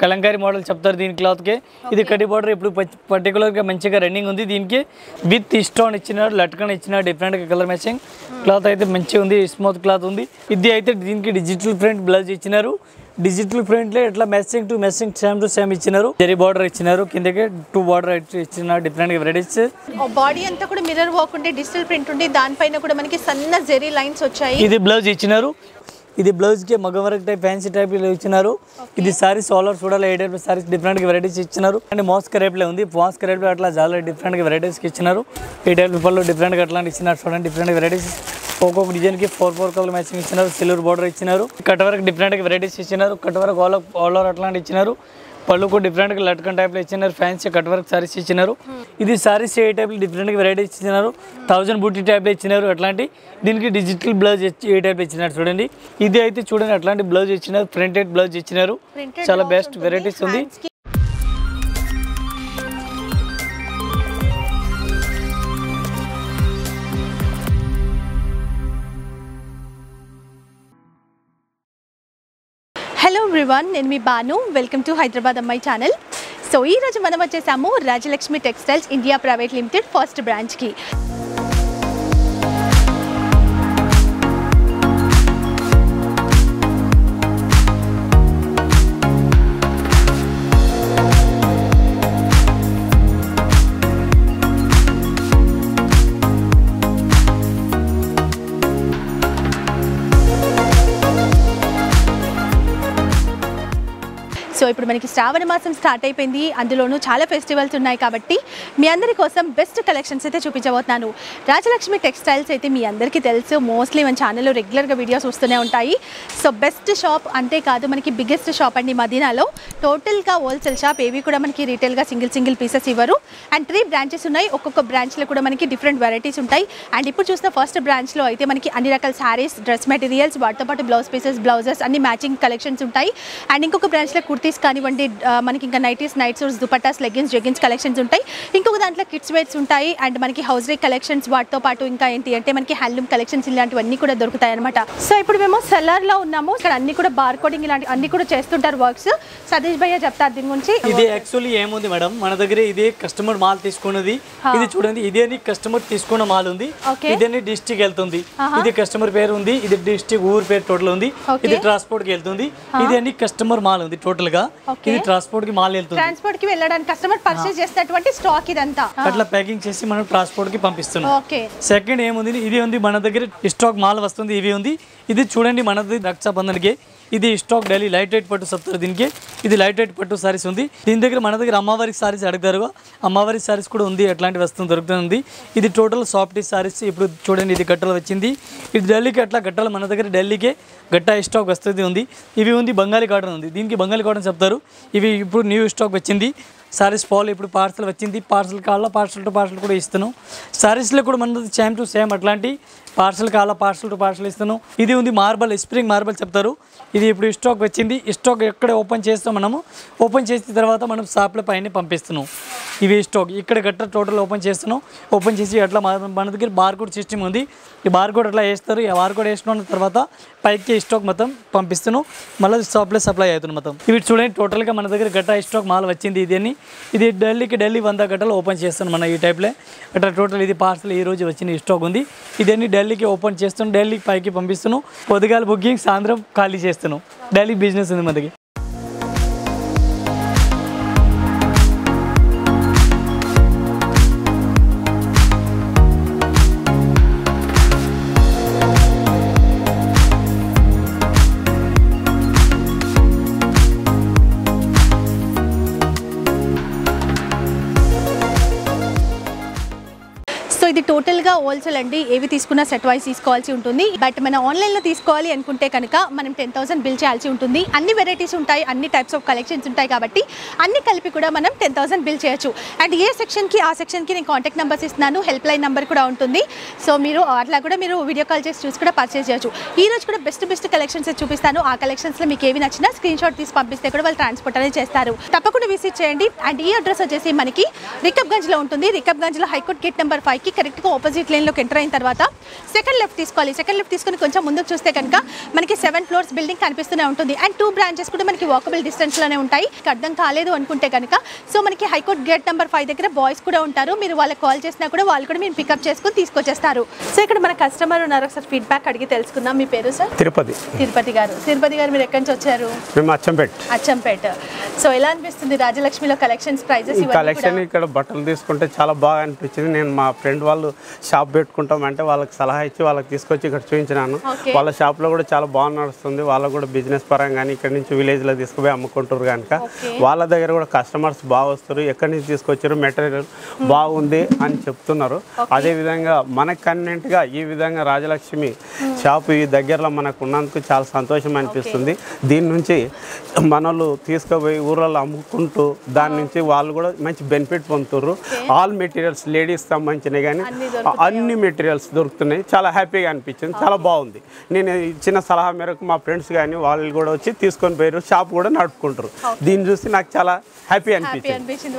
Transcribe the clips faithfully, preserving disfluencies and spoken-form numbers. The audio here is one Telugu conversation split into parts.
కలంకారీ మోడల్ చెప్తారు దీని క్లాత్కే. ఇది కడి బార్డర్ ఇప్పుడు పర్టికులర్గా మంచిగా రన్నింగ్ ఉంది. దీనికి విత్ స్టోన్ ఇచ్చినారు, లట్కన్ ఇచ్చినారు, డిఫరెంట్గా కలర్ మ్యాచింగ్ క్లాత్ అయితే మంచిగా ఉంది, స్మూత్ క్లాత్ ఉంది. ఇది అయితే దీనికి డిజిటల్ ప్రింట్ బ్లౌజ్ ఇచ్చినారు. డిజిటల్ ప్రింట్లో ఇట్లా matching to matching same to same ఇచ్చినారు. జరీ బార్డర్ ఇచ్చినారు, కిందకి టూ బార్డర్ ఇచ్చినారు, డిఫరెంట్ వెరైటీస్. బాడీ అంతా కూడా మిర్రర్ వర్క్ ఉంటే డిజిటల్ ప్రింట్ ఉండి దానిపైన కూడా మనకి సన్న జరీ లైన్స్ వచ్చాయి. ఇది బ్లౌజ్ ఇచ్చినారు. ఇది బ్లౌజ్ కి మగ వర్క్ టైప్ ఫ్యాన్సీ టైప్ ఇచ్చినారు. ఇది సారీస్ ఆల్ చూడాలి ఏ టైప్ సారీస్ డిఫరెంట్ వెరైటీస్ ఇచ్చినారు. అండ్ మోస్క్ రేప్లే ఉంది, మోస్క్ రేప్లే అట్లా చాలా డిఫరెంట్ వెరైటీస్ ఇచ్చినారు. ఈ టైప్ పళ్ళు డిఫరెంట్ గా అట్లాంటి ఇచ్చినారు. చూడండి డిఫరెంట్ వెరైటీస్ ఒక్కొక్క డిజైన్ కి ఫోర్ ఫోర్ కలర్ మ్యాచింగ్ ఇచ్చినారు. సిల్వర్ బార్డర్ ఇచ్చినారు. కట్ వర్క్ డిఫరెంట్ వెరైటీస్ ఇచ్చినారు. Cut work all all over అట్లాంటి ఇచ్చినారు. పళ్ళు కూడా డిఫరెంట్ గా లట్కన్ టైప్ లో ఇచ్చినారు. ఫ్యాన్సీ కట్ వర్క్ సారీస్ ఇచ్చినారు. ఇది సారీస్ ఏ టైప్ డిఫరెంట్ వెరైటీస్ ఇచ్చినారు. థౌసండ్ బూటీ టైప్ లో ఇచ్చినారు. అట్లాంటి దీనికి డిజిటల్ బ్లౌజ్ ఏ టైప్ ఇచ్చినారు. చూడండి ఇది అయితే చూడండి అట్లాంటి బ్లౌజ్ ఇచ్చినారు. ప్రింటెడ్ బ్లౌజ్ ఇచ్చినారు. చాలా బెస్ట్ వెరైటీస్ ఉంది. హలో ఎవ్రీవన్, నేను మీ బాను. వెల్కమ్ టు హైదరాబాద్ అమ్మాయి ఛానల్. సో ఈరోజు మనం వచ్చేసాము Rajalakshmi textiles India private limited first బ్రాంచ్కి. సో ఇప్పుడు మనకి శ్రావణ మాసం స్టార్ట్ అయిపోయింది. అందులోనూ చాలా ఫెస్టివల్స్ ఉన్నాయి కాబట్టి మీ అందరి కోసం బెస్ట్ కలెక్షన్స్ అయితే చూపించబోతున్నాను. రాజలక్ష్మి టెక్స్టైల్స్ అయితే మీ అందరికీ తెలుసు, మోస్ట్లీ మన ఛానల్లో రెగ్యులర్గా వీడియోస్ వస్తూనే ఉంటాయి. సో బెస్ట్ షాప్ అంతేకాదు మనకి బిగ్గెస్ట్ షాప్ అండి మదీనాలో. టోటల్గా హోల్సేల్ షాప్, ఏవి కూడా మనకి రీటైల్గా సింగిల్ సింగిల్ పీసెస్ ఇవ్వరు. అండ్ త్రీ బ్రాంచెస్ ఉన్నాయి. ఒక్కొక్క బ్రాంచ్లో కూడా మనకి డిఫరెంట్ వెరైటీస్ ఉంటాయి. అండ్ ఇప్పుడు చూసిన ఫస్ట్ బ్రాంచ్లో అయితే మనకి అన్ని రకాల శారీస్, డ్రెస్ మెటీరియల్స్, వాటితో పాటు బ్లౌజ్ పీసెస్, బ్లౌజెస్ అన్ని మ్యాచింగ్ కలెక్షన్స్ ఉంటాయి. అండ్ ఇంకొక బ్రాంచ్లో కుర్తీ కానివ్వండి, మనకి ఇంకా nighties, night suits, dupattas, leggings, jeggings collections ఉంటాయి. ఇంకొక దాంట్లో కిడ్స్ వేర్స్ ఉంటాయి. అండ్ మనకి హౌస్ రేక్ కలెక్షన్స్, వాటితో పాటు ఇంకా ఏంటి అంటే మనకి హ్యాండ్లూమ్ కలెక్షన్స్ ఇలాంటివన్నీ కూడా దొరుకుతాయి అనమాట. సో ఇప్పుడు మేము సెల్లర్ లో ఉన్నాము. ఇక్కడ అన్ని కూడా బార్ కోడింగ్ ఇలాంటి అన్ని కూడా చేస్తుంటారు వర్క్స్. సతీష్ భయ్య చెప్తారు దీని గురించి. ఇది యాక్చువల్లీ ఏముంది మేడం, మన దగ్గర ఇదే కస్టమర్ మాల్ తీసుకున్నది. ఇది చూడండి, ఇదే కస్టమర్ తీసుకున్న మాల్ ఉంది. ఇదే డిస్ట్రిక్ట్ వెళ్తుంది. ఇది కస్టమర్ పేరు ఉంది, ఇది డిస్ట్రిక్ట్ ఊరు పేరు టోటల్ ఉంది. ఇది ట్రాన్స్పోర్ట్ కి వెళ్తుంది. ఇది అన్ని కస్టమర్ మాల్ ఉంది టోటల్ గా. ఇది ట్రాన్స్పోర్ట్ కి మాల్ వెళ్తుంది. ట్రాన్స్పోర్ట్ కి వెళ్ళడానికి కస్టమర్ పర్చేస్ చేసేటువంటి స్టాక్ ఇదంతా అట్లా ప్యాకింగ్ చేసి మనం ట్రాన్స్పోర్ట్ కి పంపిస్తున్నాం. సెకండ్ ఏముంది, ఇది ఉంది మన దగ్గర స్టాక్ మాల్ వస్తుంది. ఇవి ఉంది. ఇది చూడండి మనది రక్షాబంధన్కి. ఇది స్టాక్ డైలీ లైట్ వెయిట్ పట్టు చెప్తారు దీనికి. ఇది లైట్ వెయిట్ పట్టు సారీస్ ఉంది. దీని దగ్గర మన దగ్గర అమ్మవారి సారీస్ అడుగుతారు. అమ్మవారి సారీస్ కూడా ఉంది, అట్లాంటి వస్తువు దొరుకుతుంది. ఇది టోటల్ సాఫ్ట్ సారీస్. ఇప్పుడు చూడండి ఇది గట్టలు వచ్చింది. ఇది ఢిల్లీకి అట్లా గట్టలు మన దగ్గర ఢిల్లీకే గట్టా స్టాక్ వస్తుంది ఉంది. ఇవి ఉంది బెంగాలీ కాటన్ ఉంది. దీనికి బెంగాలీ కాటన్ చెప్తారు. ఇవి ఇప్పుడు న్యూ స్టాక్ వచ్చింది. సారీస్ పాల్ ఇప్పుడు పార్సల్ వచ్చింది. పార్సల్ కావాలా పార్సల్ టు పార్సల్ కూడా ఇస్తున్నాం. సారీస్లో కూడా మనది సేమ్ టు సేమ్ అట్లాంటి పార్సల్ కావాలా పార్సల్ టు పార్సల్ ఇస్తున్నాం. ఇది ఉంది మార్బల్, స్ప్రింగ్ మార్బల్ చెప్తారు. ఇది ఇప్పుడు స్టాక్ వచ్చింది. స్టాక్ ఎక్కడ ఓపెన్ చేస్తాం మనము. ఓపెన్ చేసిన తర్వాత మనం షాప్ల పైన పంపిస్తున్నాం. ఇవి స్టాక్ ఇక్కడ గట్ట టోటల్ ఓపెన్ చేస్తున్నాం. ఓపెన్ చేసి అట్లా మన దగ్గర బార్ కోడ్ సిస్టమ్ ఉంది. ఈ బార్ కోడ్ అట్లా వేస్తారు. ఈ బార్ కోడ్ వేసుకున్న తర్వాత పైకి స్టాక్ మొత్తం పంపిస్తున్నాం. మళ్ళీ షాప్లో సప్లై అవుతుంది మొత్తం. ఇవి చూడండి టోటల్గా మన దగ్గర గట్ట స్టాక్ మాల్ వచ్చింది. ఇదని ఇది ఢిల్లీకి ఢిల్లీ వంద గంటలు ఓపెన్ చేస్తాను మన ఈ టైప్లో అట్లా టోటల్. ఇది పార్సల్ ఈ రోజు వచ్చిన స్టాక్ ఉంది. ఇదన్నీ ఢిల్లీకి ఓపెన్ చేస్తున్నాం. ఢిల్లీకి పైకి పంపిస్తున్నాం. పొద్దుగాల బుకింగ్, సాయంత్రం ఖాళీ చేస్తున్నాం. ఢిల్లీ బిజినెస్ ఉంది మనకి. ఇది టోటల్గా హోల్సేల్ అండి. ఏవి తీసుకున్నా సెట్ వైజ్ తీసుకోవాల్సి ఉంటుంది. బట్ మన ఆన్లైన్లో తీసుకోవాలి అనుకుంటే కనుక మనం టెన్ థౌసండ్ బిల్ చేయాల్సి ఉంటుంది. అన్ని వెరైటీస్ ఉంటాయి, అన్ని టైప్స్ ఆఫ్ కలెక్షన్స్ ఉంటాయి కాబట్టి అన్ని కలిపి కూడా మనం టెన్ థౌసండ్ బిల్ చేయొచ్చు. అండ్ ఏ సెక్షన్కి ఆ సెక్షన్కి నేను కాంటాక్ట్ నెంబర్స్ ఇస్తున్నాను. హెల్ప్ లైన్ నెంబర్ కూడా ఉంటుంది. సో మీరు అట్లా కూడా మీరు వీడియో కాల్ చేసి చూసి కూడా పర్చేస్ చేయొచ్చు. ఈ రోజు కూడా బెస్ట్ బెస్ట్ కలెక్షన్స్ చూపిస్తాను. ఆ కలెక్షన్స్లో మీకు ఏవి నచ్చినా స్క్రీన్ షాట్ తీసి పంపిస్తే కూడా వాళ్ళు ట్రాన్స్పోర్ట్ అనేది చేస్తారు. తప్పకుండా విజిట్ చేయండి. అండ్ ఈ అడ్రస్ వచ్చేసి మనకి రికబ్గంజ్లో ఉంటుంది. రికబ్గంజ్లో హైకోర్ట్ గేట్ నెంబర్ ఫైవ్కి కరెక్ట్గా ఆపోజిట్ లైన్లోకి ఎంటర్ అయిన తర్వాత సెకండ్ లెఫ్ట్ తీసుకోవాలి. సెకండ్ లెఫ్ట్ తీసుకుని కొంచెం ముందుకు చూస్తే కనుక మనకి సెవెన్ ఫ్లోర్స్ బిల్డింగ్ కనిపిస్తూనే ఉంటుంది. అండ్ టూ బ్రాంచెస్ కూడా మనకి వాకబుల్ డిస్టెన్స్లోనే ఉంటాయి. అర్థం కాలేదు అనుకుంటే కనుక సో మనకి హైకోర్ట్ గేట్ నెంబర్ ఫైవ్ దగ్గర బాయ్స్ కూడా ఉంటారు. మీరు వాళ్ళకి కాల్ చేసినా కూడా వాళ్ళు కూడా మీరు పికప్ చేసుకుని తీసుకొచ్చేస్తారు. సో ఇక్కడ మన కస్టమర్ ఉన్నారు, ఒకసారి ఫీడ్బ్యాక్ అడిగి తెలుసుకుందాం. మీ పేరు సార్? తిరుపతి. తిరుపతి గారు. తిరుపతి గారు మీరు ఎక్కడి నుంచి వచ్చారు? మేము అచ్చంపేట. అచ్చంపేట. సో ఎలా అనిపిస్తుంది రాజలక్ష్మిలో కలెక్షన్స్, ప్రైజెస్? ఈ కలెక్షన్ ఇక్కడ బట్టలు తీసుకుంటే చాలా బాగా అనిపించింది. నేను మా ఫ్రెండ్ వాళ్ళు షాప్ పెట్టుకుంటాం అంటే వాళ్ళకి సలహా ఇచ్చి వాళ్ళకి తీసుకొచ్చి ఇక్కడ చూపించినాను. వాళ్ళ షాప్లో కూడా చాలా బాగా నడుస్తుంది. వాళ్ళకు కూడా బిజినెస్ పరంగా కానీ ఇక్కడ నుంచి విలేజ్లో తీసుకుపోయి అమ్ముకుంటారు కనుక వాళ్ళ దగ్గర కూడా కస్టమర్స్ బాగా వస్తారు. ఎక్కడి నుంచి తీసుకొచ్చారు, మెటీరియల్ బాగుంది అని చెప్తున్నారు. అదేవిధంగా మనకు కన్వీనెంట్గా ఈ విధంగా రాజలక్ష్మి షాప్ ఈ దగ్గరలో మనకు ఉన్నందుకు చాలా సంతోషం అనిపిస్తుంది. దీని నుంచి మనలు తీసుకుపోయి ఊళ్ళలో అమ్ముకుంటూ దాని నుంచి వాళ్ళు కూడా మంచి బెనిఫిట్ పొందుతారు. ఆల్ మెటీరియల్స్ లేడీస్ సంబంధించినవి కానీ అన్ని మెటీరియల్స్ దొరుకుతున్నాయి. చాలా హ్యాపీగా అనిపించింది, చాలా బాగుంది. నేను ఇచ్చిన సలహా మేరకు మా ఫ్రెండ్స్ కానీ వాళ్ళు కూడా వచ్చి తీసుకొని పోయారు. షాప్ కూడా నడుపుకుంటారు. దీన్ని చూసి నాకు చాలా హ్యాపీ అనిపించింది.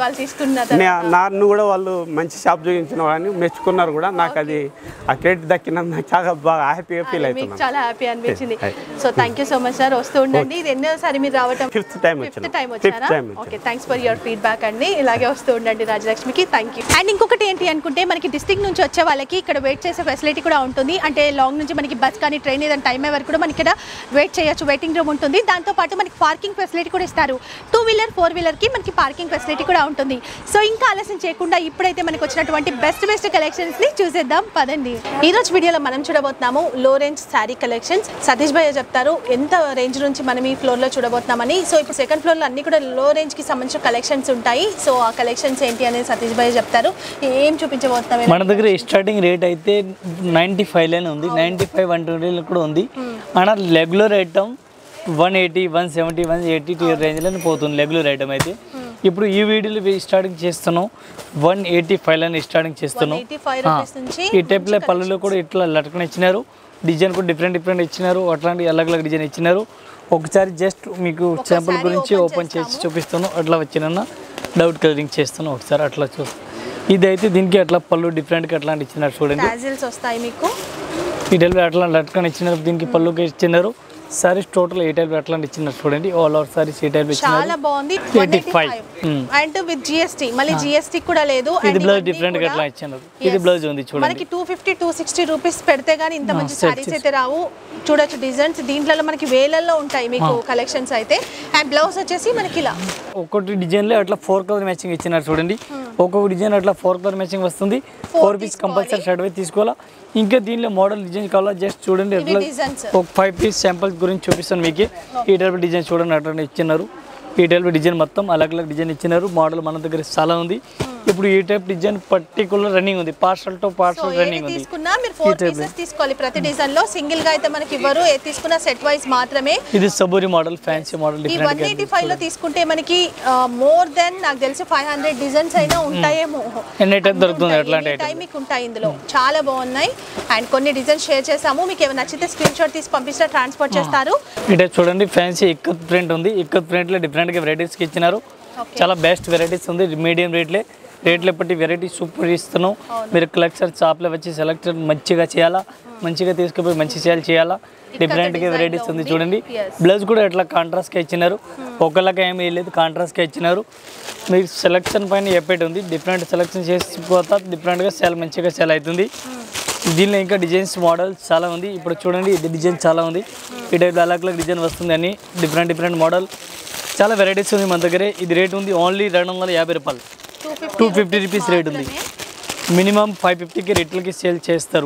నన్ను కూడా వాళ్ళు మంచి షాప్ చూపించిన వాళ్ళని మెచ్చుకున్నారు కూడా. నాకు అది ఆ క్రెడిట్ దక్కినందుకు నాకు చాలా బాగా హ్యాపీగా ఫీల్ అవుతుంది. చాలా హ్యాపీ అనిపించింది. So thank you so much sir. వస్తూ ఉండండి. ఇది ఎన్నోసారి మీరు రావటం? ఫిఫ్త్ టైం ఫిఫ్త్ టైం వచ్చారా? Okay, thanks for your feedback అండి. ఇలాగే వస్తూ ఉండండి రాజలక్ష్మికి. Thank you. అండ్ ఇంకొకటి ఏంటి అనుకుంటే మనకి డిస్ట్రిక్ట్ నుంచి వచ్చే వాళ్ళకి ఇక్కడ వెయిట్ చేసే ఫెసిలిటీ కూడా ఉంటుంది. అంటే లాంగ్ నుంచి మనకి బస్ కానీ ట్రైన్ ఏదైనా టైం అయ్యే వరకు కూడా మనకి ఇక్కడ వెయిట్ చేయొచ్చు. వెయిటింగ్ రూమ్ ఉంటుంది. దాంతోపాటు మనకి పార్కింగ్ ఫెసిలిటీ కూడా ఇస్తారు. టూ వీలర్ ఫోర్ వీలర్కి మనకి పార్కింగ్ ఫెసిలిటీ కూడా ఉంటుంది. సో ఇంకా ఆలస్యం చేయకుండా ఇప్పుడైతే మనకి వచ్చినటువంటి బెస్ట్ బెస్ట్ కలెక్షన్స్ని చూసేద్దాం పదండి. ఈ రోజు వీడియోలో మనం చూడబోతున్నాము లో రేంజ్ శారీ కలెక్షన్స్. సతీష్ భయ్య చెప్తారు ఎంత రేంజ్ నుంచి మనం ఈ ఫ్లోర్లో చూడబోతున్నామని. సో ఇప్పుడు సెకండ్ ఫ్లోర్లో అన్ని కూడా లో రేంజ్కి సంబంధించిన కలెక్షన్స్ ఉంటాయి. సో ఆ కలెక్షన్స్ ఏంటి అనేది సతీష్ భయ్య చెప్తారు. ఏం చూపించబోతున్నాం? మన దగ్గర స్టార్టింగ్ రేట్ అయితే నైంటీ ఫైవ్ లోనే ఉంది. నైంటీ ఫైవ్ వన్ ట్వంటీ కూడా ఉంది. మన regular item one eighty one seventy one eighty two రేంజ్లో పోతుంది రెగ్యులర్ ఐటమ్ అయితే. ఇప్పుడు ఈ వీడియోలో స్టార్టింగ్ చేస్తున్నాం వన్ ఎయిటీ ఫైవ్ లని స్టార్టింగ్ చేస్తున్నాం. ఈ టైప్లో పళ్ళులో కూడా ఇట్లా లటకన ఇచ్చినారు. డిజైన్ కూడా డిఫరెంట్ డిఫరెంట్ ఇచ్చినారు. అట్లాంటి అలగ్ అలగ్ డిజైన్ ఇచ్చినారు. ఒకసారి జస్ట్ మీకు శాంపుల్ గురించి ఓపెన్ చేసి చూపిస్తాను. అట్లా వచ్చిన డౌట్ క్లియరింగ్ చేస్తాను ఒకసారి అట్లా చూస్తాను. ఇదైతే దీనికి అట్లా పళ్ళు డిఫరెంట్గా అట్లాంటి ఇచ్చినారు చూడండి. వస్తాయి మీకు ఈ టైప్లో అట్లా లటకన ఇచ్చినారు. దీనికి పళ్ళుకి ఇచ్చినారు. సారీస్ టోటల్ ఏ టైప్ అట్లాంటి ఇచ్చినారు చూడండి. ఆల్ ఓవర్ సారీస్ ఏ టైప్ ఇచ్చినారు. చాలా బాగుంది. Eighty five and with GST. మళ్ళీ జిఎస్టీ కూడా లేదు. ఇది బ్లౌజ్ డిఫరెంట్ గా అట్లా ఇచ్చినారు. ఇది బ్లౌజ్ ఉంది చూడండి. మనకి two fifty two sixty rupees పెడితే గానీ ఇంత మంచి సారీస్ అయితే రావు. చూడొచ్చు డిజైన్స్ దీంట్లో మనకి వేలల్లో ఉంటాయి మీకు కలెక్షన్స్ అయితే. అండ్ బ్లౌజ్ వచ్చేసి మనకి ఇలా ఒక్కొక్కటి డిజైన్ లో అట్లా ఫోర్ కలర్ మ్యాచింగ్ ఇచ్చినారు చూడండి. ఒక్కొక్క డిజైన్ అట్లా ఫోర్ కలర్ మ్యాచింగ్ వస్తుంది. ఫోర్ పీస్ కంపల్సరీ షర్ట్ అయితే తీసుకోవాలా. ఇంకా దీనిలో మోడల్ డిజైన్ కావాలా జస్ట్ చూడండి. అట్లా ఒక ఫైవ్ పీస్ శాంపుల్స్ గురించి చూపిస్తాను మీకు. ఈ టైప్ డిజైన్ చూడండి అట్లా ఇచ్చినారు. ఈ టైప్ డిజైన్ మొత్తం అలగ్ అలగ్ డిజైన్ ఇచ్చినారు. మోడల్ మన దగ్గర చాలా ఉంది. ఇప్పుడు ఈ టైప్ డిజైన్ పర్టికులర్ రన్నింగ్ ఉంది. పార్సల్ టు పార్సల్ రన్నింగ్ ఉంది. తీసుకున్నా మీరు ఫోర్ పీసెస్ తీసుకోవాలి ప్రతి డిజైన్ లో. సింగిల్ గా అయితే మనకి ఇవ్వరు. ఏ తీసుకున్నా సెట్ వైస్ మాత్రమే. ఇది సబూరి మోడల్, ఫ్యాన్సీ మోడల్. ఈ వన్ ఎయిటీ ఫైవ్ లో తీసుకుంటే మనకి మోర్ దెన్ నాకు తెలిసి ఫైవ్ హండ్రెడ్ డిజైన్స్ అయినా ఉంటాయేమో. ఎన్ని టైప్ దొరుకుతుంది అట్లాంటి టైం మీకు ఉంటాయి ఇందులో. చాలా బాగున్నాయి. అండ్ కొన్ని డిజైన్స్ షేర్ చేసాము. మీకు ఏమైనా నచ్చితే స్క్రీన్ షాట్ తీసి పంపిస్తే ట్రాన్స్పోర్ట్ చేస్తారు. ఈ టైప్ చూడండి. ఫ్యాన్సీ ఇక్కత్ ప్రింట్ ఉంది. ఇక్కత్ ప్రింట్ లో డిఫరెంట్ గా వెరైటీస్ ఇచ్చినారు. చాలా బెస్ట్ వెరైటీస్ ఉంది. మీడియం రేట్లే రేట్లు ఎప్పటి వెరైటీ సూపర్ ఇస్తున్నాం. మీరు కలెక్షన్ షాప్లో వచ్చి సెలెక్ట్ మంచిగా చేయాలా, మంచిగా తీసుకుపోయి మంచి సేల్ చేయాలా. డిఫరెంట్గా వెరైటీస్ ఉంది చూడండి. బ్లౌజ్ కూడా ఎట్లా కాంట్రాస్ట్గా ఇచ్చినారు. ఒకళ్ళకి ఏమీ లేదు, కాంట్రాస్ట్గా ఇచ్చినారు. మీరు సెలెక్షన్ పైన ఎప్పటి ఉంది. డిఫరెంట్ సెలెక్షన్ చేసిపోతా డిఫరెంట్గా సేల్ మంచిగా సేల్ అవుతుంది. దీనిలో ఇంకా డిజైన్స్ మోడల్స్ చాలా ఉంది. ఇప్పుడు చూడండి ఇది డిజైన్ చాలా ఉంది. ఈ టైప్లో అలగ్ అలగ్ డిజైన్ వస్తుంది. అని డిఫరెంట్ డిఫరెంట్ మోడల్ చాలా వెరైటీస్ ఉంది మన దగ్గరే. ఇది రేట్ ఉంది ఓన్లీ రెండు వందల యాభై రూపాయలు. టూ ఫిఫ్టీ రూపీస్ రేట్ ఉంది. మినిమం ఫైవ్ ఫిఫ్టీకి రేట్లకి సేల్ చేస్తారు.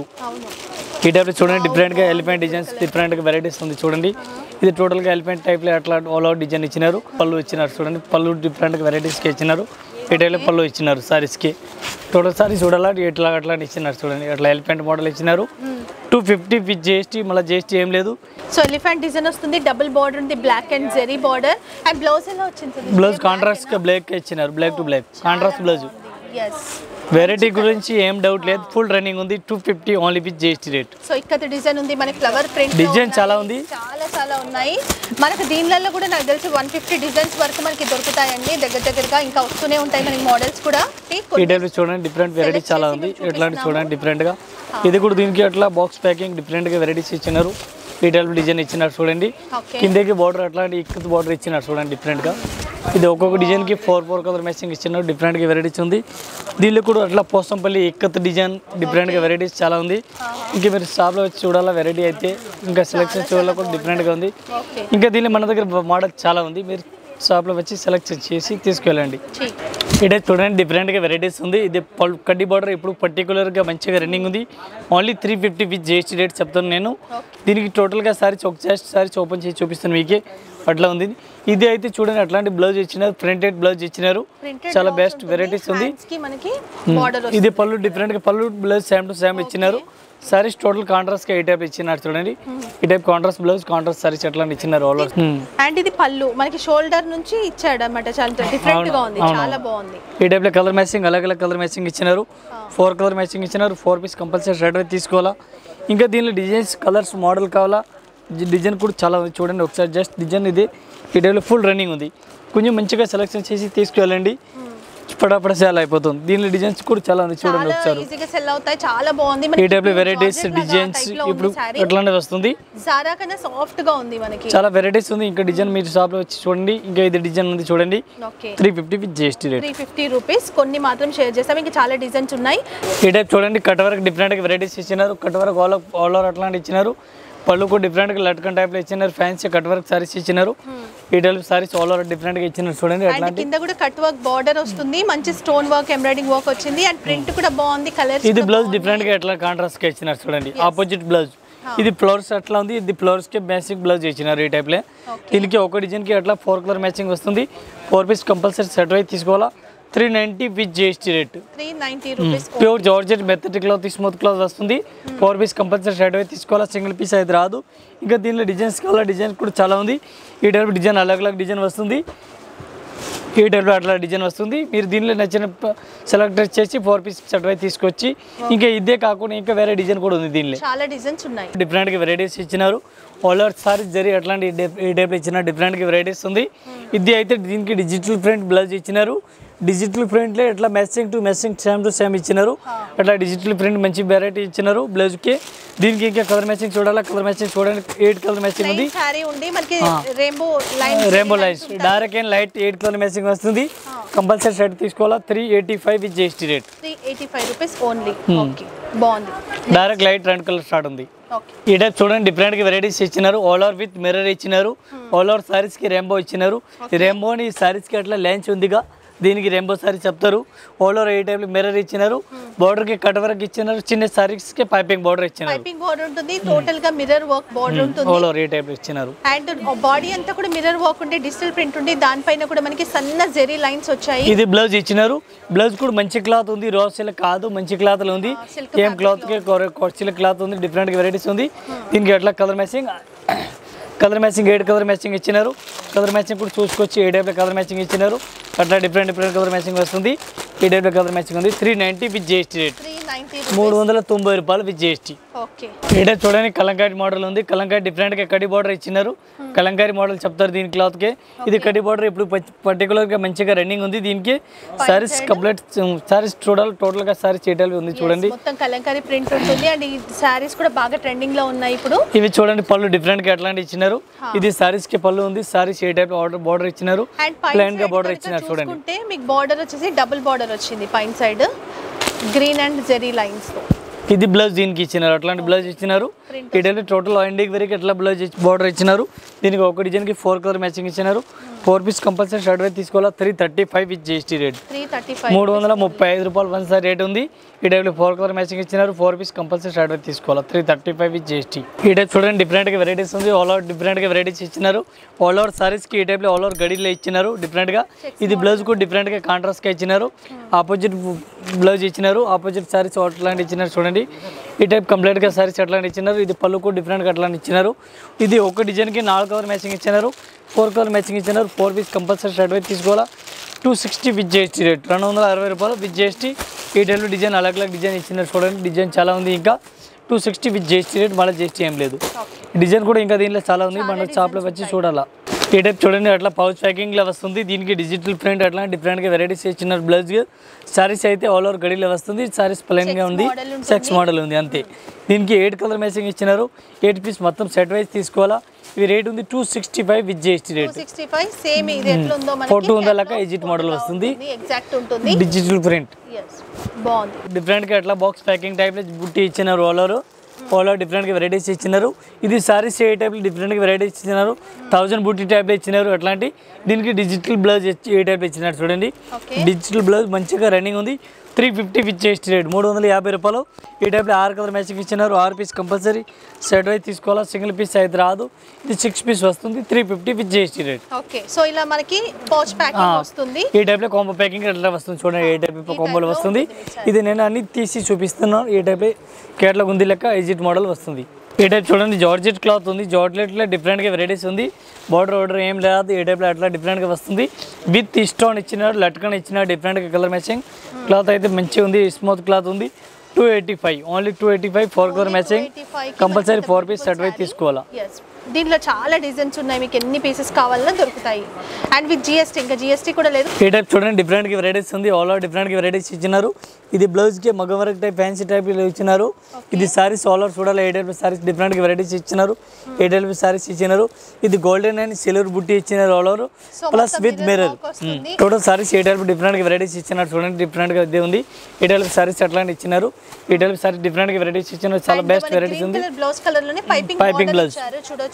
ఈ టైప్లో చూడండి డిఫరెంట్గా ఎలిఫెంట్ డిజైన్స్ డిఫరెంట్గా వెరైటీస్ ఉంది చూడండి. ఇది టోటల్గా ఎలిఫెంట్ టైప్లో అట్లా ఆల్ అవుట్ డిజైన్ ఇచ్చినారు. పళ్ళు ఇచ్చినారు చూడండి. పళ్ళు డిఫరెంట్గా వెరైటీస్కి ఇచ్చినారు. ఈ టైప్లో పళ్ళు ఇచ్చినారు సారీస్కి. టోటల్ సారీ చూడాలా ఇట్లా అట్లా ఇచ్చినారు చూడండి. అట్లా ఎలిఫెంట్ మోడల్ ఇచ్చినారు. Two fifty with GST. మళ్ళీ జిఎస్టీ ఏం లేదు. సో ఎలిఫెంట్ డిజైన్ వస్తుంది. డబుల్ బార్డర్ ఉంది. Black and zari border. And blouse ఎలా వచ్చింది? బ్లౌజ్ కాంట్రాస్ట్ బ్లాక్ ఇచ్చినారు. Black to black contrast blouse. Variety గురించి ఏం డౌట్ లేదు, ఫుల్ రన్నింగ్ ఉంది. Two fifty only with GST rate. So ఇక్కడ డిజైన్ ఉంది మనకి, ఫ్లవర్ ప్రింట్ డిజైన్ చాలా ఉంది, చాలా చాలా ఉన్నాయి మనకి. దీనిలలో కూడా నాకు తెలిసి వన్ ఫిఫ్టీ డిజైన్స్ వరకు మనకి దొరుకుతాయండి దగ్గర దగ్గరగా, ఇంకా వస్తూనే ఉంటాయి మనకి మోడల్స్ కూడా. ఈ టైప్ చూడండి డిఫరెంట్ వెరైటీ చాలా ఉంది. ఎట్లాంటి చూడండి డిఫరెంట్ గా, ఇది కూడా దీనికి అట్లా బాక్స్ ప్యాకింగ్ డిఫరెంట్ గా వెరైటీస్ ఇచ్చినారు. ఈ టైప్ డిజైన్ ఇచ్చినారు చూడండి, కిందకి బార్డర్ అట్లాంటి ఇక్కత బార్డర్ ఇచ్చినారు చూడండి డిఫరెంట్ గా. ఇది ఒక్కొక్క డిజైన్ కి ఫోర్ ఫోర్ కలర్ మ్యాచింగ్ ఇచ్చినారు, డిఫరెంట్ గా వెరైటీస్ ఉంది. దీనిలో కూడా అట్లా పోసంపల్లి ఇక్కత డిజైన్ డిఫరెంట్ గా వెరైటీస్ చాలా ఉంది. ఇంకా మీరు షాప్ లో వచ్చి చూడాలా వెరైటీ అయితే, ఇంకా సెలెక్షన్ చూడాలా కూడా డిఫరెంట్ గా ఉంది. ఇంకా దీనిలో మన దగ్గర మోడల్ చాలా ఉంది, మీరు షాప్ లో వచ్చి సెలెక్షన్ చేసి తీసుకెళ్ళండి. ఇదే చూడండి డిఫరెంట్ గా వెరైటీస్ ఉంది. ఇది కడ్డీ బార్డర్ ఇప్పుడు పర్టికులర్ గా మంచిగా రన్నింగ్ ఉంది. Only three fifty with GST rate చెప్తాను నేను. దీనికి టోటల్ గా సారీ ఒక జస్ట్ సారీ ఓపెన్ చేసి చూపిస్తాను మీకే, అట్లా ఉంది. ఇది అయితే చూడండి అట్లాంటి బ్లౌజ్ ఇచ్చినారు, ప్రింటెడ్ బ్లౌజ్ ఇచ్చినారు, చాలా బెస్ట్ వెరైటీస్ ఉంది. ఇది పళ్ళు డిఫరెంట్ గా పళ్ళు బ్లౌజ్ సేమ్ టు సేమ్ ఇచ్చినారు. సారీస్ టోటల్ కాంట్రాస్ట్ గా ఈ టైప్ ఇచ్చినారు చూడండి. ఈ type contrast blouse contrast sarees ఎట్లా ఇచ్చినారు ఆల్ ఓవర్. అండ్ ఇది పళ్ళు మనకి షోల్డర్ నుంచి ఇచ్చాడు అన్నమాట, చాలా డిఫరెంట్ గా ఉంది, చాలా బాగుంది. ఈ టైప్ లో కలర్ మ్యాచింగ్ అలగ్ అలగ్ కలర్ మ్యాచింగ్ ఇచ్చినారు, ఫోర్ కలర్ మ్యాచింగ్ ఇచ్చినారు. ఫోర్ పీస్ కంపల్సరీ రెడ్ తీసుకోవాలా. ఇంకా దీనిలో డిజైన్స్ కలర్స్ మోడల్ కావాలా, డిజైన్ కూడా చాలా ఉంది చూడండి ఒకసారి. జస్ట్ డిజైన్ ఇది ఈ టైప్లో ఫుల్ రన్నింగ్ ఉంది. కొంచెం మంచిగా సెలెక్షన్ చేసి తీసుకువెళ్ళండి, పడాపడ సేల్ అయిపోతుంది. దీనిలో డిజైన్స్ కూడా చాలా ఉంది చూడండి ఒకసారి. ఈజీగా సెల్ అవుతాయి, చాలా బాగుంది. ఈ టైప్ లో వెరైటీస్ డిజైన్స్ ఇప్పుడు ఎట్లాంటిది వస్తుంది, సారా కన్నా సాఫ్ట్ గా ఉంది మనకి, చాలా వెరైటీస్ ఉంది. ఇంకా డిజైన్ మీరు షాప్ లో వచ్చి చూడండి. ఇంకా ఇది డిజైన్ ఉంది చూడండి, three fifty with GST rate. Three fifty rupees. కొన్ని మాత్రం షేర్ చేస్తాం, ఇంకా చాలా డిజైన్స్ ఉన్నాయి. ఈ టైప్ చూడండి కట్ వర్క్ డిఫరెంట్ గా వెరైటీస్ ఇచ్చినారు. Cut work all all over అట్లాంటి ఇచ్చినారు. పళ్ళు కూడా డిఫరెంట్ గా లట్కన్ టైప్ లో ఇచ్చినారు. ఫ్యాన్సీ కట్ వర్క్ సారీస్ ఇచ్చినారు. ఈ type sarees all over different గా ఇచ్చినారు చూడండి. అట్లాంటి కింద కూడా కట్ వర్క్ బార్డర్ వస్తుంది, మంచి స్టోన్ వర్క్ ఎంబ్రాయిడింగ్ వర్క్ వచ్చింది. అండ్ ప్రింట్ కూడా బాగుంది, కలర్. ఇది బ్లౌజ్ డిఫరెంట్ గా ఎట్లా కాంట్రాస్ట్ గా ఇచ్చినారు చూడండి, ఆపోజిట్ బ్లౌజ్. ఇది ఫ్లవర్స్ అట్లా ఉంది, ఇది ఫ్లవర్స్ కి బేసిక్ బ్లౌజ్ ఇచ్చినారు ఈ టైప్ లో. దీనికి ఒక డిజైన్ కి అట్లా ఫోర్ కలర్ మ్యాచింగ్ వస్తుంది. Four piece compulsory set wise తీసుకోవాలా. Three ninety with GST rate. Pure georgette method cloth smooth cloth వస్తుంది. ఫోర్ పీస్ కంపల్సరీ షర్ట్ అయితే తీసుకోవాలా, సింగిల్ పీస్ అయితే రాదు. ఇంకా దీనిలో డిజైన్స్ కావాలా, డిజైన్స్ కూడా చాలా ఉంది. ఈ టైప్ డిజైన్ అలగ్ అలగ్ డిజైన్ వస్తుంది. ఈ టైప్లో అట్లా డిజైన్ వస్తుంది. మీరు దీనిలో నచ్చిన సెలెక్ట్ చేసి ఫోర్ పీస్ షర్ట్ అయితే తీసుకొచ్చి, ఇంకా ఇదే కాకుండా ఇంకా వేరే డిజైన్ కూడా ఉంది దీనిలో, చాలా డిజైన్స్ ఉన్నాయి. డిఫరెంట్ గా వెరైటీస్ ఇచ్చినారు. ఆల్ ఓవర్ సారీస్ జరి అట్లాంటి ఈ టైప్లో ఇచ్చిన డిఫరెంట్ గా వెరైటీస్ ఉంది. ఇది అయితే దీనికి డిజిటల్ ప్రింట్ బ్లౌజ్ ఇచ్చినారు. డిజిటల్ ప్రింట్లో ఎట్లా matching to matching same to same ఇచ్చినారు. అట్లా డిజిటల్ ప్రింట్ మంచి వెరైటీ ఇచ్చినారు బ్లౌజ్కి. దీనికి ఇంకా కలర్ మ్యాచింగ్ చూడాలా, కలర్ మ్యాచింగ్ చూడండి. ఎయిట్ కలర్ మ్యాచింగ్ ఉంది, rainbow lines dark and light eight colour matching వస్తుంది. కంపల్సరీ షర్ట్ తీసుకోవాలా. Three eighty five with GST rate. Direct light రెండు కలర్ స్టార్ట్ ఉంది. ఈ టైప్ చూడండి డిఫరెంట్ గా వెరైటీస్ ఇచ్చినారు. ఆల్ ఓవర్ విత్ మిర్రర్ ఇచ్చినారు. ఆల్ ఓవర్ సారీస్ కి రెయిన్బో ఇచ్చినారు. ఈ రెయిన్బోని సారీస్ కి అట్లా లెన్స్ ఉందిగా, దీనికి రెయిన్బో సారీ చెప్తారు. ఆల్ ఓవర్ ఈ టైప్ మిర్రర్ ఇచ్చినారు. బార్డర్ కి కట్ వర్క్ ఇచ్చినారు. చిన్న సారీస్ కి పైపింగ్ బార్డర్ ఇచ్చినారు. పైపింగ్ బార్డర్ ఉంటుంది, టోటల్ గా మిర్రర్ వర్క్ బార్డర్ ఉంటుంది. ఆల్ ఓవర్ ఈ టైప్ ఇచ్చినారు. అండ్ బాడీ అంతా కూడా మిర్రర్ వర్క్ ఉంటే డిజిటల్ ప్రింట్ ఉంది. దానిపైన కూడా మనకి సన్న జెరీ లైన్స్ వచ్చాయి. ఇది బ్లౌజ్ ఇచ్చినారు. బ్లౌజ్ కూడా మంచి క్లాత్ ఉంది, రా సిల్క్ కాదు, మంచి క్లాత్ ఉంది. ఏం క్లాత్ కి సిల్క్ క్లాత్ ఉంది, డిఫరెంట్ గా వెరైటీస్ ఉంది. దీనికి ఎట్లా colour matching colour matching eight colour matching ఇచ్చినారు. కలర్ మ్యాచింగ్ కూడా చూసుకొచ్చి ఏ టైప్లో కలర్ మ్యాచింగ్ ఇచ్చినారు. అట్లా డిఫరెంట్ డిఫరెంట్ కలర్ మ్యాచింగ్ వస్తుంది. ఈ టైప్లో కలర్ మ్యాచింగ్ ఉంది. Three ninety with GST rate. మూడు వందల తొంభై రూపాయలు విత్ జిఎస్టీ. ఈ టైప్ చూడండి కలంకారీ మోడల్ ఉంది. కలంకారీ డిఫరెంట్ గా కడి బార్డర్ ఇచ్చినారు. కలంకారీ మోడల్ చెప్తారు దీని క్లాత్ కి. ఇది కడి బార్డర్ ఇప్పుడు పర్టికులర్ గా మంచిగా రన్నింగ్ ఉంది. దీనికి సారీస్ కంప్లీట్ సారీస్ చూడాలి. టోటల్ గా సారీస్ చేయటం ఉంది చూడండి. మొత్తం కలంకారీ ప్రింట్ ఉంటుంది. అండ్ ఈ సారీస్ కూడా బాగా ట్రెండింగ్ లో ఉన్నాయి ఇప్పుడు. ఇవి చూడండి పళ్ళు డిఫరెంట్ గా అట్లాంటి ఇచ్చినారు. ఇది సారీస్ కి పళ్ళు ఉంది. సారీస్ ఏ టైప్ ఆర్డర్ బార్డర్ ఇచ్చినారు. ప్లెయిన్ గా బార్డర్ ఇచ్చినారు చూడండి. మీకు బార్డర్ వచ్చేసి డబుల్ బార్డర్ వచ్చింది పైన side green and zari lines తో. ఇది బ్లౌజ్ దీనికి ఇచ్చినారు. అట్లాంటి బ్లౌజ్ ఇచ్చినారు. ఈ టైప్ టోటల్ ఇండికి వరకు ఎట్లా బ్లౌజ్ బార్డర్ ఇచ్చినారు. దీనికి ఒక డిజైన్ కి ఫోర్ కలర్ మ్యాచింగ్ ఇచ్చినారు. ఫోర్ పీస్ కంపల్సరీ షర్ట్ అయితే తీసుకోవాలా. Three thirty five with GST rate. మూడు వందల ముప్పై ఐదు రూపాయలు వన్ సార్ రేట్ ఉంది. ఈ టైప్లో ఫోర్ కలర్ మ్యాచింగ్ ఇచ్చినారు. ఫోర్ పీస్ కంపల్సరీ షర్ట్ అయితే తీసుకోవాలా. Three thirty five with GST. ఈ టైప్ చూడండి డిఫరెంట్ గా వెరైటీస్ ఉంది. ఆల్ ఓవర్ డిఫరెంట్ గా వెరైటీస్ ఇచ్చినారు. ఆల్ ఓవర్ సారీస్ కి ఈ టైప్లో ఆల్ ఓవర్ గడిలో ఇచ్చినారు డిఫరెంట్ గా. ఇది బ్లౌజ్ కూడా డిఫరెంట్ గా కాంట్రాస్ట్ గా ఇచ్చినారు. ఆపోజిట్ బ్లౌజ్ ఇచ్చినారు. ఆపోజిట్ సారీస్ అట్లాంటి ఇచ్చినారు చూడండి. ఈ టైప్ కంప్లీట్ గా సారీస్ అట్లాంటి ఇచ్చినారు. ఇది పళ్ళు కూడా డిఫరెంట్ గా అట్లాంటి ఇచ్చినారు. ఇది ఒక డిజైన్ కి నాలుగు కలర్ మ్యాచింగ్ ఇచ్చినారు. ఫోర్ కలర్ మ్యాచింగ్ ఇచ్చినారు. ఫోర్ పీస్ కంపల్సరీ షర్ట్ అయితే తీసుకోవాలా. Two sixty with GST rate, రెండు వందల అరవై రూపాయలు విత్ జిఎస్టీ. ఈ టైప్లో డిజైన్ అలగ్ అలగ్ డిజైన్ ఇచ్చినారు చూడండి, డిజైన్ చాలా ఉంది. ఇంకా two sixty with GST rate, మళ్ళీ జిఎస్టీ ఏం లేదు. డిజైన్ కూడా ఇంకా దీనిలో చాలా ఉంది, మన షాప్లోకి వచ్చి చూడాలా. ఈ టైప్ చూడండి అట్లా పౌచ్ ప్యాకింగ్లో వస్తుంది. దీనికి డిజిటల్ ప్రింట్ అట్లా డిఫరెంట్గా వెరైటీస్ ఇచ్చినారు. బ్లౌజ్ సారీస్ అయితే ఆల్ ఓవర్ గడిలో వస్తుంది. సారీస్ ప్లెయిన్గా ఉంది, సెక్స్ మోడల్ ఉంది అంతే. దీనికి ఎయిట్ కలర్ మ్యాచింగ్ ఇచ్చినారు. ఎయిట్ పీస్ మొత్తం సెట్ వైజ్ తీసుకోవాలా. ఇవి రేట్ ఉంది two sixty five with GST rate. Four two వందల లెక్క ఎజిట్ మోడల్ వస్తుంది, డిజిటల్ ప్రింట్ డిఫరెంట్గా అట్లా బాక్స్ ప్యాకింగ్ టైప్లో బుట్టి ఇచ్చినారు. ఆల్ ఓవర్ ఆల్ ఓవర్ డిఫరెంట్గా వెరైటీస్ ఇచ్చినారు. ఇది సారీస్ ఏ టైప్లో డిఫరెంట్గా వెరైటీస్ ఇచ్చినారు. థౌజండ్ బుట్టి టైప్లో ఇచ్చినారు అట్లాంటి. దీనికి డిజిటల్ బ్లౌజ్ ఏ టైప్లో ఇచ్చినారు చూడండి. డిజిటల్ బ్లౌజ్ మంచిగా రన్నింగ్ ఉంది. Three fifty with GST rate, మూడు వందల యాభై రూపాయలు. ఈ టైప్లో ఆరు కలర్ మ్యాచింగ్ ఇచ్చినారు. ఆరు పీస్ కంపల్సరీ సెట్ వైజ్ తీసుకోవాలా, సింగిల్ పీస్ అయితే రాదు. ఇది సిక్స్ పీస్ వస్తుంది, three fifty with GST rate. Okay, so ఇలా మనకి పౌచ్ ప్యాకింగ్ వస్తుంది. ఈ టైప్లో కాంబో ప్యాకింగ్ ఎట్లా వస్తుంది చూడండి, ఏ టైప్ కాంబోలో వస్తుంది. ఇది నేను అన్ని తీసి చూపిస్తున్నాను. ఈ టైప్ కేటలాగ్ ఉంది లెక్క ఎజిట్ మోడల్ వస్తుంది. ఈ టైప్ చూడండి జార్జెట్ క్లాత్ ఉంది. జార్జెట్లో డిఫరెంట్గా వెరైటీస్ ఉంది. బార్డర్ ఆర్డర్ ఏం లేదు. ఈ టైప్లో అట్లా డిఫరెంట్గా వస్తుంది. విత్ స్టోన్ ఇచ్చినారు, లట్కన్ ఇచ్చినారు. డిఫరెంట్గా కలర్ మ్యాచింగ్ క్లాత్ అయితే మంచిగా ఉంది. స్మూత్ క్లాత్ ఉంది. Two eighty five only two eighty five four colour matching compulsory four piece set wise తీసుకోవాలా. దీంట్లో చాలా డిజైన్స్ ఉన్నాయి, మీకు ఎన్ని పీసెస్ కావాలన్నా దొరుకుతాయి. అండ్ విత్ జిఎస్టీ, ఇంకా జిఎస్టీ కూడా లేదు. ఈ టైప్ చూడండి డిఫరెంట్గా వెరైటీస్ ఉంది. ఆల్ ఓవర్ డిఫరెంట్గా వెరైటీస్ ఇచ్చినారు. ఇది బ్లౌజ్కి మగ్గ వర్క్ టైప్ ఫ్యాన్సీ టైప్ ఇచ్చినారు. ఇది సారీస్ ఆల్ ఓవర్ చూడాలి. ఏ టైప్ సారీస్ డిఫరెంట్గా వెరైటీస్ ఇచ్చినారు. ఏ టైప్ సారీస్ ఇచ్చినారు. ఇది గోల్డెన్ అండ్ సిల్వర్ బుట్టి ఇచ్చినారు all over plus with mirror. Total sarees ఏ టైప్ డిఫరెంట్గా వెరైటీస్ ఇచ్చినారు చూడండి. డిఫరెంట్గా ఇదే ఉంది. ఏ టైప్ సారీస్ అట్లాంటి ఇచ్చినారు. ఈ టైప్ సారీస్ డిఫరెంట్గా వెరైటీస్ ఇచ్చినారు. చాలా బెస్ట్ వెరైటీస్ ఉంది. బ్లౌజ్ కలర్ లోనే పైపింగ్ పైపింగ్ బ్లౌజ్ చూడొచ్చు.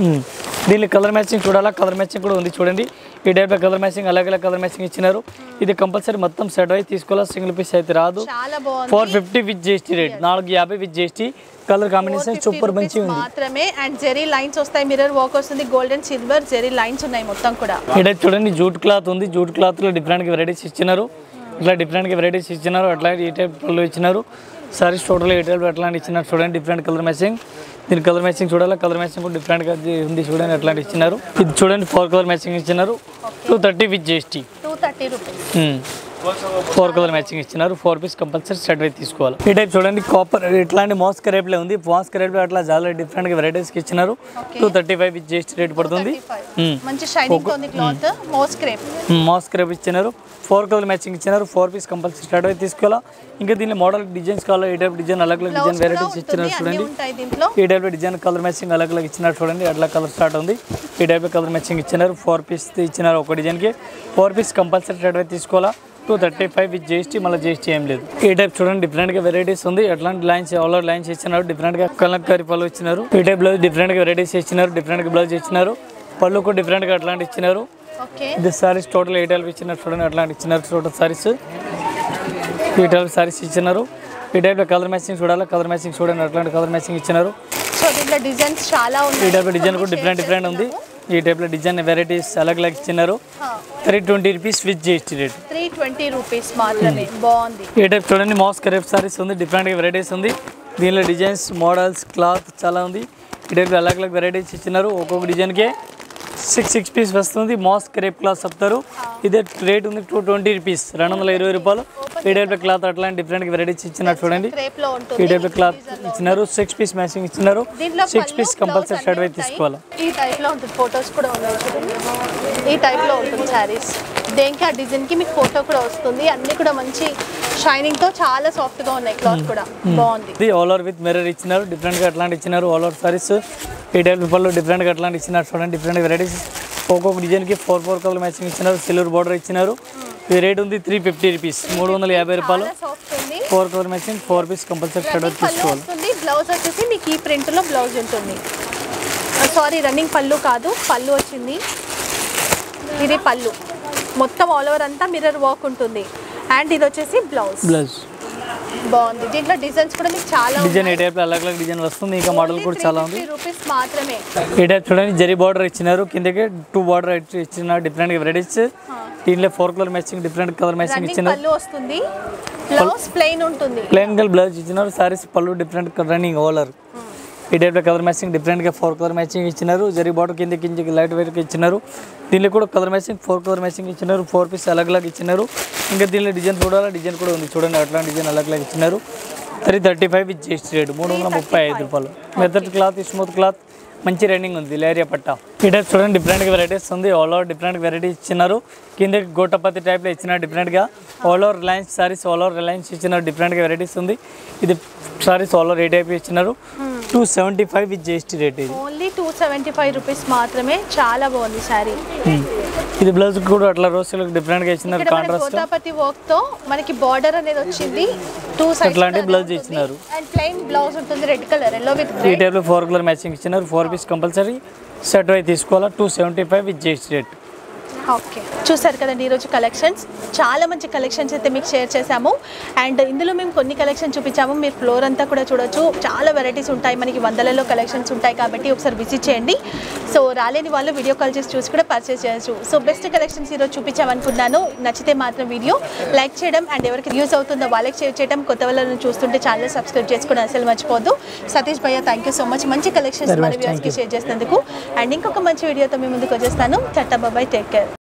దీనికి కలర్ మ్యాచింగ్ చూడాలా, కలర్ మ్యాచింగ్ కూడా ఉంది చూడండి. ఈ టైప్ కలర్ మ్యాచింగ్ అలాగే కలర్ మ్యాచింగ్ ఇచ్చినారు. ఇది కంపల్సరీ మొత్తం సెట్ వైజ్ తీసుకోవాలా, సింగిల్ పీస్ అయితే రాదు. Four fifty with GST rate, నాలుగు యాభై with GST. Colour combination super మంచి ఉంది మాత్రమే. అండ్ జెరీ లైన్స్ వస్తాయి, మిర్రర్ వర్క్ వస్తుంది, గోల్డెన్ సిల్వర్ జెరీ లైన్స్ ఉన్నాయి మొత్తం కూడా. ఈ టైప్ చూడండి జూట్ క్లాత్ ఉంది. జూట్ క్లాత్ లో డిఫరెంట్ వెరైటీస్ ఇచ్చినారు. ఇట్లా డిఫరెంట్ వెరైటీస్ ఇచ్చినారు. అట్లా ఈ టైప్ ఇచ్చినారు. సారీస్ టోటల్ ఏ టైప్ అట్లాంటి ఇచ్చినారు చూడండి. Different colour matching. దీని కలర్ మ్యాచింగ్ చూడాలి. కలర్ మ్యాచింగ్ కూడా డిఫరెంట్గా ఉంది చూడండి. అట్లాంటి ఇచ్చినారు. ఇది చూడండి ఫోర్ కలర్ మ్యాచింగ్ ఇచ్చినారు. Two thirty with GST. Two thirty rupees four colour matching ఇచ్చినారు. Four piece compulsory set wise తీసుకోవాలి. ఈ టైప్ చూడండి కాపర్ ఇట్లాంటి మాస్క్ రేప్లే ఉంది. మాస్క్ రేప్లో అట్లా చాలా డిఫరెంట్ వెరైటీస్ ఇచ్చినారు. Two thirty five with GST rate పడుతుంది. మాస్క్ రేప్ ఇచ్చినారు. ఫోర్ కలర్ మ్యాచింగ్ ఇచ్చినారు. Four piece compulsory set wise తీసుకోవాలా. ఇంకా దీనిలో మోడల్ డిజైన్స్ కావాలి. ఈ టైప్ డిజైన్ అలగ్ అలగ్ డిజైన్ వెరైటీస్ ఇచ్చినారు చూడండి. ఈ టైప్ డిజైన్ కలర్ మ్యాచింగ్ అలగ్ అలగ్ ఇచ్చినారు చూడండి. అట్లా కలర్ స్టార్ట్ ఉంది. ఈ టైప్ కలర్ మ్యాచింగ్ ఇచ్చినారు. ఫోర్ పీస్ ఇచ్చినారు ఒక డిజైన్కి. Four piece compulsory set wise తీసుకోవాలా. Two thirty five with GST, మళ్ళీ జిఎస్టీ ఏం లేదు. ఈ టైప్ చూడండి డిఫరెంట్గా వెరైటీస్ ఉంది. అట్లాంటి లైన్స్ ఆల్ ఓవర్ లైన్స్ ఇచ్చినారు. డిఫరెంట్గా కలంకారీ పళ్ళు ఇచ్చినారు. ఈ టైప్ బ్లౌజ్ డిఫరెంట్గా వెరైటీస్ ఇచ్చినారు. డిఫరెంట్గా బ్లౌజ్ ఇచ్చినారు. పళ్ళు కూడా డిఫరెంట్గా అట్లాంటి ఇచ్చినారు. ఇది సారీస్ టోటల్ ఎయిట్ టైప్ ఇచ్చినారు చూడండి. అట్లాంటి ఇచ్చినారు టోటల్ సారీస్. ఈ టైప్ సారీస్ ఇచ్చినారు. ఈ టైప్లో కలర్ మ్యాచింగ్ చూడాలి. కలర్ మ్యాచింగ్ చూడండి. అట్లాంటి కలర్ మ్యాచింగ్ ఇచ్చినారు. డిజైన్స్ చాలా ఉన్నాయి. ఈ టైప్ డిజైన్ కూడా డిఫరెంట్ డిఫరెంట్ ఉంది. ఈ టైప్లో డిజైన్ వెరైటీస్ అలగ్ అలగ్ ఇచ్చినారు. Three twenty rupees with GST rate. Three twenty rupees మాత్రమే. బాగుంది. ఈ టైప్ చూడండి మాస్క్ రేప్ సారీస్ ఉంది. డిఫరెంట్గా వెరైటీస్ ఉంది. దీనిలో డిజైన్స్ మోడల్స్ క్లాత్ చాలా ఉంది. ఈ టైప్లో అలగ్ అలగ్ వెరైటీస్ ఇచ్చినారు. ఒక్కొక్క డిజైన్కే సిక్స్ సిక్స్ పీస్ వస్తుంది. మాస్క్ రేప్ క్లాత్ చెప్తారు. ఇదే రేట్ ఉంది టూ ట్వంటీ రూపీస్, రెండు వందల ఇరవై రూపాయలు. ఈ టైప్ క్లాత్ అట్లాంటి డిఫరెంట్ వెరైటీస్ ఇచ్చినారు చూడండి. ఈ టైప్ క్లాత్ ఇచ్చినారు. సిక్స్ పీస్ మ్యాచింగ్ ఇచ్చినారు. Six piece compulsory shirt wise తీసుకోవాలి. ఈ టైప్ లో ఉంటుంది. ఫొటోస్ కూడా ఉన్నాయి చూడండి. ఈ టైప్ లో ఉంటుంది సారీస్. దేనికి ఆ డిజైన్ కి మీకు ఫోటో కూడా వస్తుంది. అన్ని కూడా మంచి షైనింగ్ తో చాలా సాఫ్ట్ గా ఉన్నాయి. క్లాత్ కూడా బాగుంది. ఇది ఆల్ ఓవర్ విత్ మిర్రర్ ఇచ్చినారు. డిఫరెంట్ గా అట్లాంటి ఇచ్చినారు. ఆల్ ఓవర్ సారీస్ ఈ టైప్ పళ్ళు డిఫరెంట్ గా అట్లాంటి ఇచ్చినారు చూడండి. డిఫరెంట్ వెరైటీస్ ఒక్కొక్క డిజైన్ కి ఫోర్ ఫోర్ కలర్ మ్యాచింగ్ ఇచ్చినారు. సిల్వర్ బార్డర్ ఇచ్చినారు. ఈ రేట్ ఉంది త్రీ ఫిఫ్టీ రూపీస్, మూడు వందల యాభై రూపాయలు. Four colour matching four piece compulsory shirt తీసుకోవాలి. బ్లౌజ్ వచ్చేసి మీకు ఈ ప్రింట్ లో బ్లౌజ్ ఉంటుంది. సారీ రన్నింగ్ పళ్ళు కాదు, పళ్ళు వచ్చింది. ఇది పళ్ళు మొత్తం ఆల్ ఓవర్ అంతా మిర్రర్ వర్క్ ఉంటుంది. అండ్ ఇది వచ్చేసి బ్లౌజ్. బ్లౌజ్ బాగుంది. దీంట్లో డిజైన్స్ కూడా మీకు చాలా డిజైన్ ఏ టైప్ అలగ్ అలగ్ డిజైన్ వస్తుంది. ఇంకా మోడల్ కూడా చాలా ఉంది. రూపీస్ మాత్రమే. ఈ టైప్ చూడండి జరీ బార్డర్ ఇచ్చినారు. కిందకి టూ బార్డర్ ఇచ్చిన డిఫరెంట్ వెరైటీస్. దీనిలో four colour matching different colour matching ఇచ్చినారు. పళ్ళు వస్తుంది. బ్లౌజ్ ప్లెయిన్ ఉంటుంది. ప్లెయిన్ కలర్ బ్లౌజ్ ఇచ్చినారు. సారీస్ పళ్ళు డిఫరెంట్ రన్నింగ్ ఓలర్. ఈ టైప్లో కలర్ మ్యాచింగ్ డిఫరెంట్గా ఫోర్ కలర్ మ్యాచింగ్ ఇచ్చినారు. జరీ బార్డర్ కింద కింద లైట్ వెయిట్గా ఇచ్చినారు. దీనిలో కూడా colour matching four colour matching ఇచ్చినారు. ఫోర్ పీస్ అలగ్ అలాగ్ ఇచ్చినారు. ఇంకా దీనిలో డిజైన్ చూడాలా, డిజైన్ కూడా ఉంది చూడండి. అట్లాంటి డిజైన్ అలగ్ అలాగ్ ఇచ్చినారు. Three thirty five with GST rate మూడు వందల ముప్పై ఐదు రూపాయలు. మెథడ్ క్లాత్ స్మూత్ క్లాత్ మంచి రన్నింగ్ ఉంది. లేరియా పట్ట ఈ టైప్ చూడండి. డిఫరెంట్గా వెరైటీస్ ఉంది. ఆల్ ఓవర్ డిఫరెంట్ వెరైటీస్ ఇచ్చినారు. కింద గోటపతి టైప్లో ఇచ్చినారు డిఫరెంట్గా. All over Reliance saris all over Reliance ఇచ్చినారు. డిఫరెంట్గా వెరైటీస్ ఉంది. ఇది saris all over a type ఇచ్చినారు. Two seventy five with GST rate. ఇది only two seventy five rupees మాత్రమే. చాలా బాగుంది సారీ. ఇది బ్లౌజ్ కూడా అట్లా రోజ్ సిల్క్ డిఫరెంట్గా ఇచ్చినారు. కాంట్రాస్ట్ గోటాపతి వర్క్ తో మనకి బార్డర్ అనేది వచ్చింది. టూ సైడ్స్ అట్లాంటి బ్లౌజ్ ఇచ్చినారు. అండ్ ప్లెయిన్ బ్లౌజ్ ఉంటుంది రెడ్ కలర్ ఎల్లో విత్ ఈ టైప్లో ఫోర్ కలర్ మ్యాచింగ్ ఇచ్చినారు. ఫోర్ పీస్ కంపల్సరీ సెట్ అయి తీసుకోవాలా. Two seventy five with GST rate. Okay, చూసారు కదండి ఈరోజు కలెక్షన్స్. చాలా మంచి కలెక్షన్స్ అయితే మీకు షేర్ చేశాము. అండ్ ఇందులో మేము కొన్ని కలెక్షన్ చూపించాము. మీరు ఫ్లోర్ అంతా కూడా చూడొచ్చు. చాలా వెరైటీస్ ఉంటాయి, మనకి వందలలో కలెక్షన్స్ ఉంటాయి. కాబట్టి ఒకసారి విజిట్ చేయండి. సో రాలేని వాళ్ళు వీడియో కాల్ చేసి చూసి కూడా పర్చేస్ చేయొచ్చు. సో బెస్ట్ కలెక్షన్స్ ఈరోజు చూపించామనుకున్నాను. నచ్చితే మాత్రం వీడియో లైక్ చేయడం అండ్ ఎవరికి యూజ్ అవుతుందో వాళ్ళకి షేర్ చేయడం. కొత్త వాళ్ళని చూస్తుంటే ఛానల్ సబ్స్క్రైబ్ చేసుకుని అసలు మర్చిపోద్దు. సతీష్ భయ్య థ్యాంక్ యూ సో మచ్. మంచి కలెక్షన్స్ మన వ్యూవర్స్కి షేర్ చేసినందుకు. అండ్ ఇంకొక మంచి వీడియోతో మీ ముందుకు వచ్చేస్తాను. చట్టా బాబాయ్, టేక్ కేర్.